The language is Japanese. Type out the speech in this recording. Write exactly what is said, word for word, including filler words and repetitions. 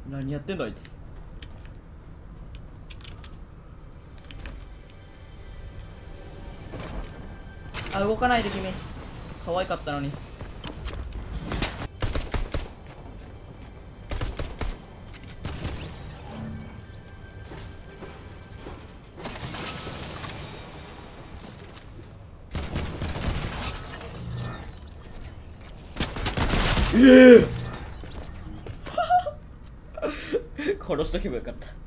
何やってんだあいつ。あ、動かないで君。可愛かったのに。ええ殺しとけばよかった。